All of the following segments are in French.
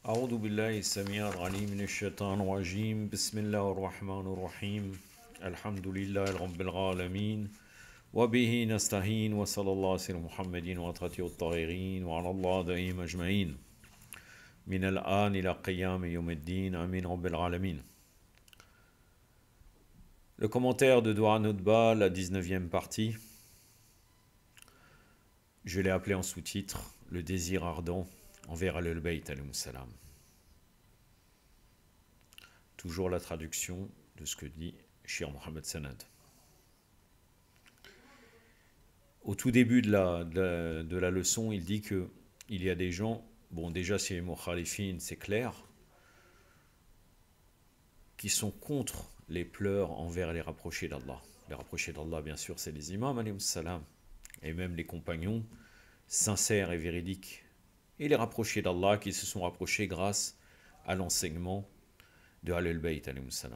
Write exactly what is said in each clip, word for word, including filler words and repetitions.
أعوذ بالله السميع العليم من الشيطان الرجيم بسم الله الرحمن الرحيم الحمد لله رب العالمين وبه نستعين وصلى الله على سيدنا محمد وعلى الطاهرين وعلى الله دائم أجمعين من الآن إلى قيام يوم الدين آمين رب العالمين. Le commentaire de Dua Nutba, la dix-neuvième partie, je l'ai appelé en sous-titre « Le désir ardent envers Ahlul Bayt alayhimus salam ». Toujours la traduction de ce que dit Cheikh Mohammed Sanad. Au tout début de la, de la, de la leçon, il dit qu'il y a des gens, bon déjà c'est les mukhalifin, c'est clair, qui sont contre les pleurs envers les rapprochés d'Allah. Les rapprochés d'Allah, bien sûr, c'est les imams, alayhimus salam, et même les compagnons sincères et véridiques, et les rapprochés d'Allah qui se sont rapprochés grâce à l'enseignement de Ahlul Bayt alayhimus salam.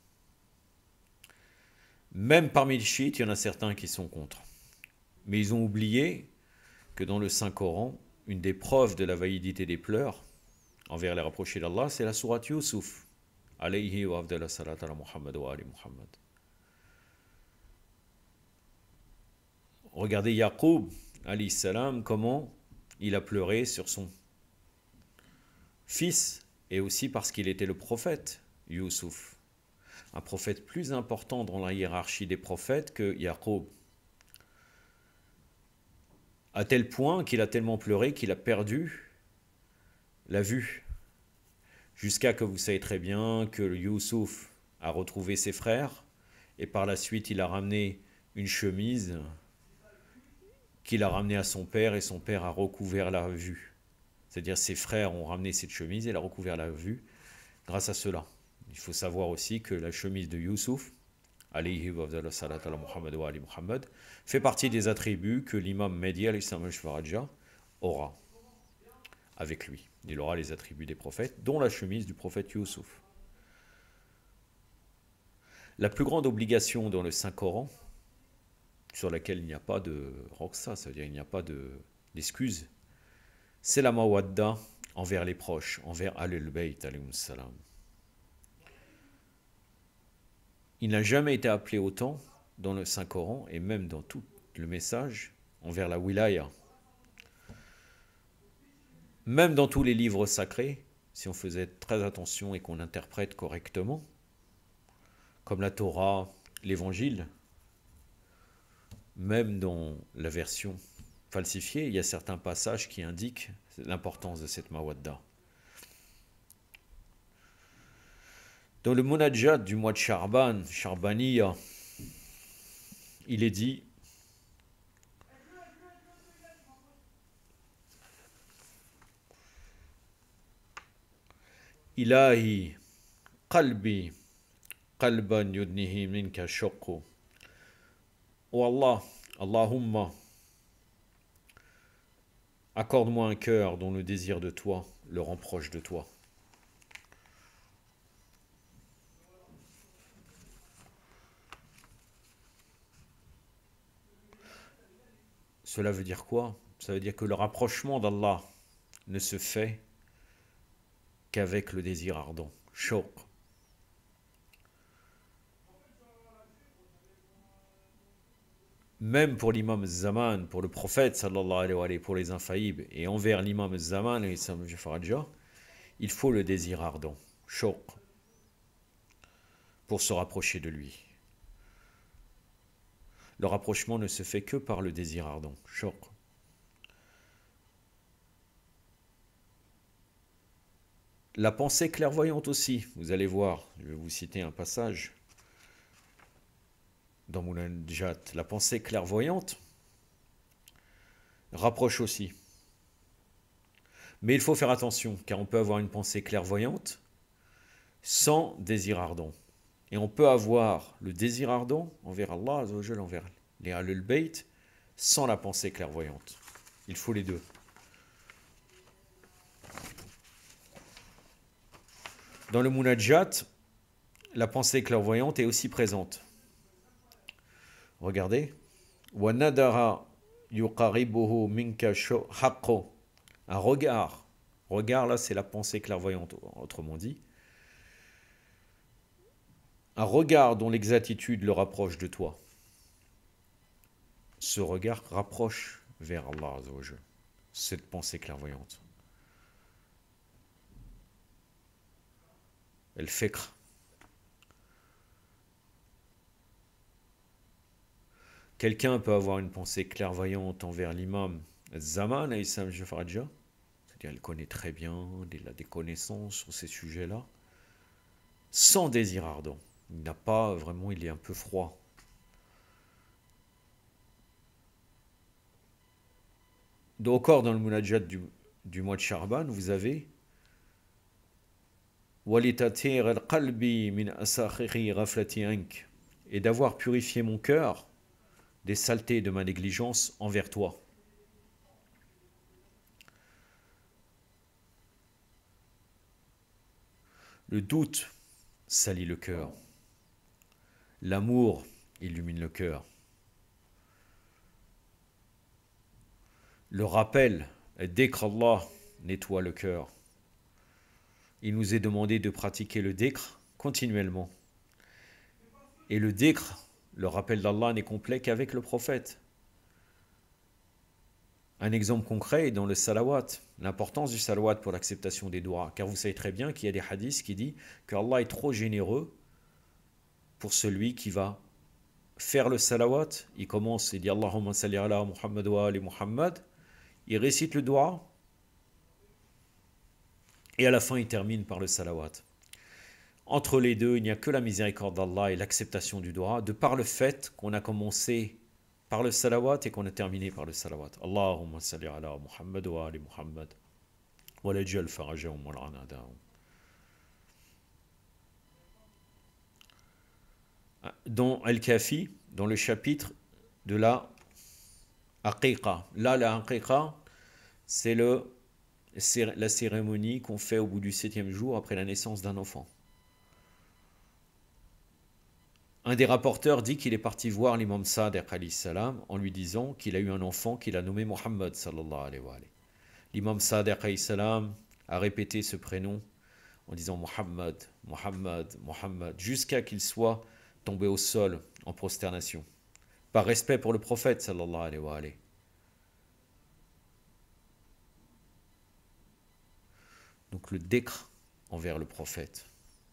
Même parmi les chiites, il y en a certains qui sont contre. Mais ils ont oublié que dans le Saint-Coran, une des preuves de la validité des pleurs envers les rapprochés d'Allah, c'est la sourate Yusuf. Alayhi wa afdala salat ala Muhammad wa ali Muhammad. Regardez Yaqub, alayhi salam, comment il a pleuré sur son fils, et aussi parce qu'il était le prophète, Yusuf. Un prophète plus important dans la hiérarchie des prophètes que Yaqub. À tel point qu'il a tellement pleuré qu'il a perdu la vue. Jusqu'à que vous savez très bien que Yusuf a retrouvé ses frères, et par la suite il a ramené une chemise qu'il a ramenée à son père, et son père a recouvert la vue. C'est-à-dire ses frères ont ramené cette chemise et elle a recouvert la vue grâce à cela. Il faut savoir aussi que la chemise de Yusuf, alayhi wa afdala salat ala Muhammad wa ali Muhammad, fait partie des attributs que l'imam Mehdi alayhi salam aura avec lui. Il aura les attributs des prophètes, dont la chemise du prophète Yusuf. La plus grande obligation dans le Saint-Coran, sur laquelle il n'y a pas de roxa, c'est-à-dire il n'y a pas d'excuse, c'est la mawadda envers les proches, envers Ahlul Bayt alayhimus salam. Il n'a jamais été appelé autant dans le Saint-Coran, et même dans tout le message, envers la wilaya. Même dans tous les livres sacrés, si on faisait très attention et qu'on interprète correctement, comme la Torah, l'Évangile, même dans la version falsifiée, il y a certains passages qui indiquent l'importance de cette mawadda. Dans le Munajjat du mois de Charban, Charbaniya, il est dit Ilahi qalbi qalban yudnihi minka shokku. Oh Allah, Allahumma, accorde-moi un cœur dont le désir de toi le rend proche de toi. Cela veut dire quoi? Ça veut dire que le rapprochement d'Allah ne se fait qu'avec le désir ardent. Shawq. Même pour l'imam Zaman, pour le prophète, sallallahu alayhi wa alayhi, pour les infaillibles, et envers l'imam Zaman, il faut le désir ardent. Shawq. Pour se rapprocher de lui. Le rapprochement ne se fait que par le désir ardent. Shawq. La pensée clairvoyante aussi, vous allez voir, je vais vous citer un passage dans Munajjat. La pensée clairvoyante rapproche aussi. Mais il faut faire attention, car on peut avoir une pensée clairvoyante sans désir ardent. Et on peut avoir le désir ardent envers Allah, envers les Ahlul Bayt, sans la pensée clairvoyante. Il faut les deux. Dans le Munajjat, la pensée clairvoyante est aussi présente. Regardez. وَنَدَرَ يُقَرِبُهُ مِنْكَ حَقُّ. Un regard Regard, là, c'est la pensée clairvoyante, autrement dit. Un regard dont l'exactitude le rapproche de toi. Ce regard rapproche vers Allah Azza wa Jal, cette pensée clairvoyante. Elle fikr. Quelqu'un peut avoir une pensée clairvoyante envers l'imam Zaman Aïssam Jafaraja, c'est-à-dire elle connaît très bien, il a des connaissances sur ces sujets-là, sans désir ardent. Il n'a pas vraiment, il est un peu froid. Donc, encore dans le munajat du, du mois de Charban, vous avez et d'avoir purifié mon cœur des saletés de ma négligence envers toi. Le doute salit le cœur. L'amour illumine le cœur. Le rappel, dès qu'Allah nettoie le cœur. Il nous est demandé de pratiquer le dhikr continuellement. Et le dhikr, le rappel d'Allah, n'est complet qu'avec le prophète. Un exemple concret est dans le salawat, l'importance du salawat pour l'acceptation des doigts. Car vous savez très bien qu'il y a des hadiths qui disent qu'Allah est trop généreux pour celui qui va faire le salawat. Il commence, il dit Allahumma salli ala Muhammad wa ali Muhammad. Il récite le doigt. Et à la fin, il termine par le salawat. Entre les deux, il n'y a que la miséricorde d'Allah et l'acceptation du doigt, de par le fait qu'on a commencé par le salawat et qu'on a terminé par le salawat. Allahumma salli ala Muhammad wa ali Muhammad. Wa la jal farajahum wa l'anadahum. Dans Al-Kafi, dans le chapitre de la Aqiqa. Là, la Aqiqa, c'est le c'est la cérémonie qu'on fait au bout du septième jour après la naissance d'un enfant. Un des rapporteurs dit qu'il est parti voir l'imam Sadiq alayhi salam en lui disant qu'il a eu un enfant qu'il a nommé Muhammad sallallahu alayhi wa alayhi. L'imam Sadiq alayhi salam a répété ce prénom en disant Muhammad, Muhammad, Muhammad, jusqu'à qu'il soit tombé au sol en prosternation, par respect pour le prophète sallallahu alayhi wa alayhi. Donc le dhikr envers le prophète.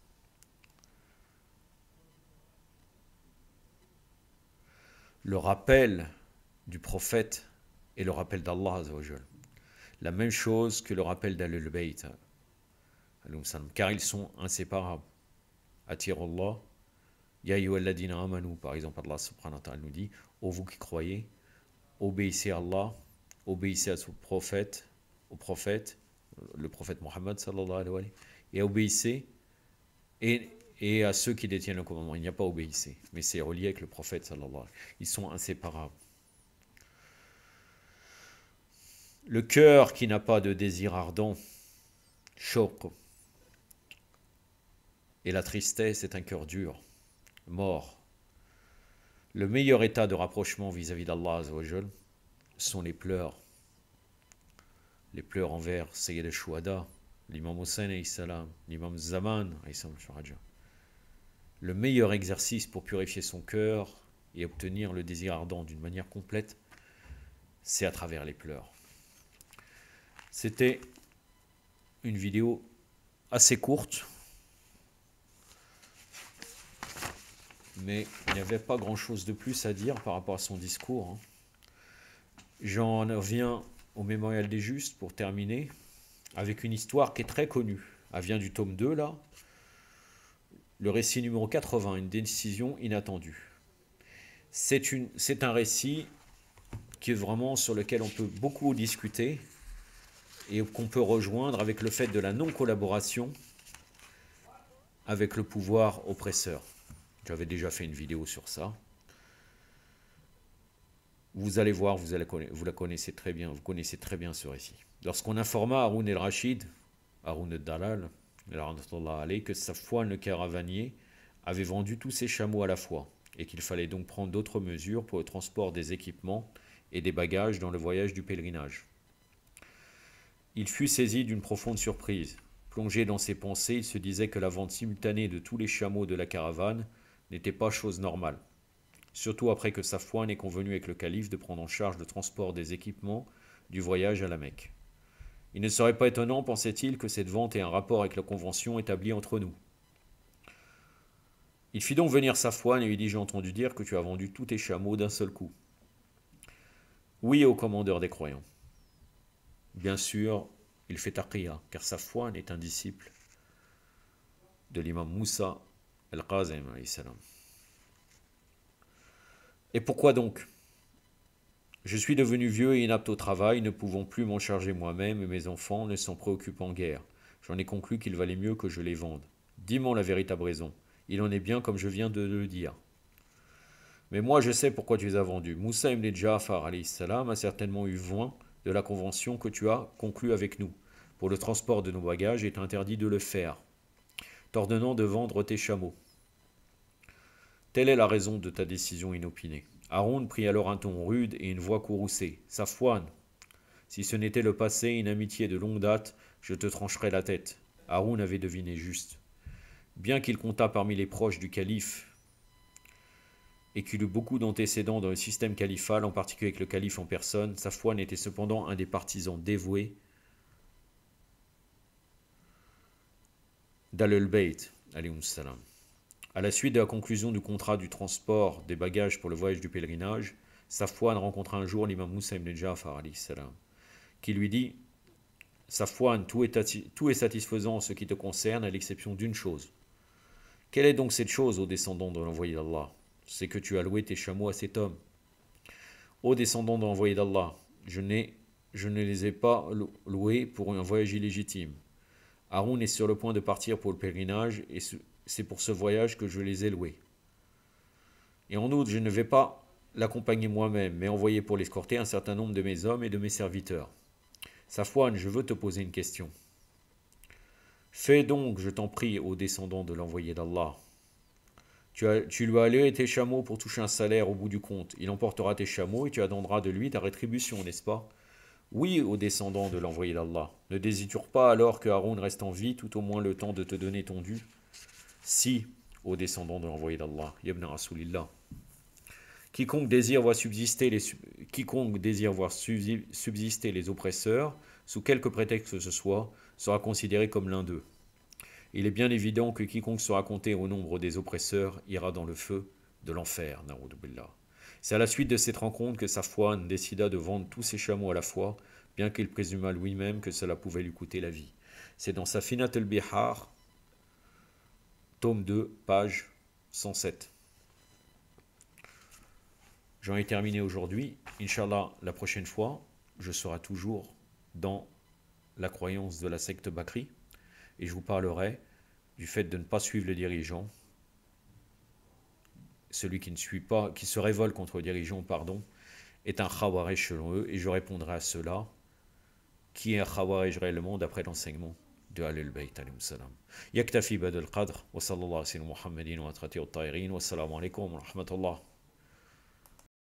Le rappel du prophète et le rappel d'Allah Azza wa Jal. La même chose que le rappel d'Ahlul Bayt. Car ils sont inséparables. Atirullah. Ya ayyuhalladhina amanu. Par exemple, Allah subhanahu wa ta'ala nous dit, ô vous qui croyez, obéissez à Allah, obéissez à son prophète, au prophète, le prophète Mohammed sallallahu alayhi wa sallam, et obéissez et, et à ceux qui détiennent le commandement. Il n'y a pas obéissez, mais c'est relié avec le prophète sallallahu alayhi wa sallam. Ils sont inséparables. Le cœur qui n'a pas de désir ardent, shawq, et la tristesse est un cœur dur, mort. Le meilleur état de rapprochement vis-à-vis d'Allah Azza wa Jal sont les pleurs. Les pleurs envers Sayyid al-Shuhada, l'imam Hussein alayhi salam, l'imam Zaman alayhi salam. Le meilleur exercice pour purifier son cœur et obtenir le désir ardent d'une manière complète, c'est à travers les pleurs. C'était une vidéo assez courte, mais il n'y avait pas grand-chose de plus à dire par rapport à son discours. J'en reviens au Mémorial des Justes pour terminer, avec une histoire qui est très connue. Elle vient du tome deux, là. Le récit numéro quatre-vingts, une décision inattendue. C'est une, c'est un récit qui est vraiment sur lequel on peut beaucoup discuter et qu'on peut rejoindre avec le fait de la non-collaboration avec le pouvoir oppresseur. J'avais déjà fait une vidéo sur ça. Vous allez voir, vous, allez, vous la connaissez très bien, vous connaissez très bien ce récit. Lorsqu'on informa Haroun el-Rachid, Haroun el-Dalal, que Safwan le caravanier avait vendu tous ses chameaux à la fois et qu'il fallait donc prendre d'autres mesures pour le transport des équipements et des bagages dans le voyage du pèlerinage. Il fut saisi d'une profonde surprise. Plongé dans ses pensées, il se disait que la vente simultanée de tous les chameaux de la caravane n'était pas chose normale. Surtout après que Safwan ait convenu avec le calife de prendre en charge le transport des équipements du voyage à la Mecque. Il ne serait pas étonnant, pensait-il, que cette vente ait un rapport avec la convention établie entre nous. Il fit donc venir Safwan et lui dit « J'ai entendu dire que tu as vendu tous tes chameaux d'un seul coup. » « Oui, au commandeur des croyants. » Bien sûr, il fait taqiyya, car Safwan est un disciple de l'imam Moussa al-Qazim. Et pourquoi donc? Je suis devenu vieux et inapte au travail, ne pouvant plus m'en charger moi-même, et mes enfants ne s'en préoccupant guère. J'en ai conclu qu'il valait mieux que je les vende. Dis-moi la véritable raison. Il en est bien comme je viens de le dire. Mais moi je sais pourquoi tu les as vendus. Moussa ibn Ja'far alayhi salam a certainement eu vent de la convention que tu as conclue avec nous. Pour le transport de nos bagages, il est interdit de le faire, t'ordonnant de vendre tes chameaux. Telle est la raison de ta décision inopinée. Haroun prit alors un ton rude et une voix courroucée. Safwan, si ce n'était le passé, une amitié de longue date, je te trancherais la tête. Haroun avait deviné juste. Bien qu'il comptât parmi les proches du calife et qu'il eut beaucoup d'antécédents dans le système califal, en particulier avec le calife en personne, Safwan était cependant un des partisans dévoués d'Al-Bayt, alayhi salam. À la suite de la conclusion du contrat du transport des bagages pour le voyage du pèlerinage, Safwan rencontra un jour l'imam Moussa ibn Ja'far, alayhi salam, qui lui dit « Safwan, tout est, tout est satisfaisant en ce qui te concerne, à l'exception d'une chose. Quelle est donc cette chose, ô descendant de l'envoyé d'Allah? C'est que tu as loué tes chameaux à cet homme. Ô descendant de l'envoyé d'Allah, je, je ne les ai pas loués pour un voyage illégitime. Haroun est sur le point de partir pour le pèlerinage et c'est pour ce voyage que je les ai loués. Et en outre, je ne vais pas l'accompagner moi-même, mais envoyer pour l'escorter un certain nombre de mes hommes et de mes serviteurs. Safwan, je veux te poser une question. Fais donc, je t'en prie, ô descendant de l'envoyé d'Allah. Tu, as, tu lui as loué tes chameaux pour toucher un salaire au bout du compte. Il emportera tes chameaux et tu attendras de lui ta rétribution, n'est-ce pas? Oui, ô descendant de l'envoyé d'Allah. Ne désires pas alors que Haroun reste en vie, tout au moins le temps de te donner ton dû? Si, ô descendant de l'envoyé d'Allah, Ibn Rasulillah. Quiconque désire voir subsister les, quiconque désire voir subsister les oppresseurs, sous quelque prétexte que ce soit, sera considéré comme l'un d'eux. Il est bien évident que quiconque sera compté au nombre des oppresseurs ira dans le feu de l'enfer. C'est à la suite de cette rencontre que Safwan décida de vendre tous ses chameaux à la fois, bien qu'il présuma lui-même que cela pouvait lui coûter la vie. C'est dans Safinat al-Bihar, tome deux, page cent sept. J'en ai terminé aujourd'hui. Inch'Allah, la prochaine fois, je serai toujours dans la croyance de la secte Bakri et je vous parlerai du fait de ne pas suivre les dirigeants. Celui qui ne suit pas, qui se révolte contre le dirigeant, pardon, est un khawarij selon eux, et je répondrai à cela, qui est un khawarij réellement d'après l'enseignement de Ahlul Bayt alayhim salam. Yaktafi badal qadr, wa sallallahu alayhi wa sallam Muhammadin wa atrati wa ta'irin, wa salamu alaykum wa rahmatullah.